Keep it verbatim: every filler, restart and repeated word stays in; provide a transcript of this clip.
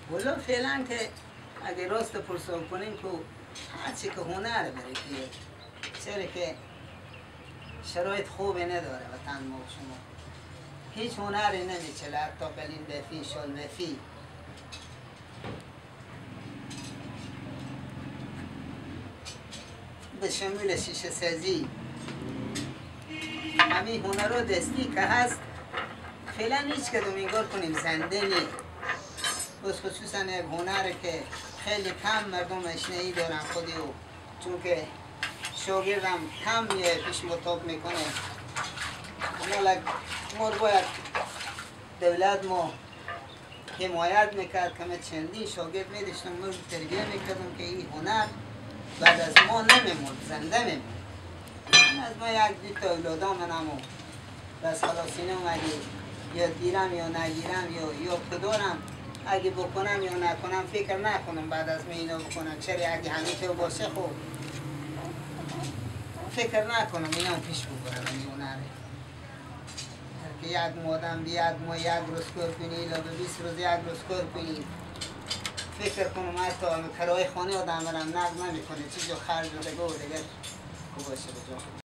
ولی فعلا که اگه راست پرسو کنیم که هرچی که هنر بره که چرا که شرایط خوبی نداره وطن ما شما هیچ هنری نمیچله حتی قلین بفی شال بفی به شمول شیشه سازی همین هنر دستی که هست فعلا هیچ کدوم انگار کنیم زنده نیست بس خصوصا یک هنر که خیلی کم مردم اشنایی دارن خودی و چون که شاگردم کم یه پیش مطاب میکنه اما ما باید دولت ما حمایت میکرد که ما چندین شاگرد میداشتم ما تربیه میکردم که این هنر بعد از ما نمیموند زنده میموند از ما یک دو تا اولادام منم و بس خلاص اینم اگه یا گیرم یا نگیرم یا یا پدارم اگه بکنم یا نکنم فکر نکنم بعد از من اینو بکنم چرا اگه همین تو باشه خب فکر نکنم اینا پیش ببرم این هنره که یک مادم بیاد ما یک روز کار کنی یا به بیست روز یک روز کار کنی فکر کنم حتی کرای خانه آدم برم نقد نمی کنه چیز جو خرج و دیگه و دیگه باشه بجا